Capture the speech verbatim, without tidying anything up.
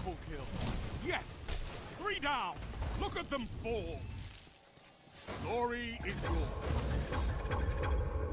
Double kill. Yes! Three down! Look at them fall! Glory is yours.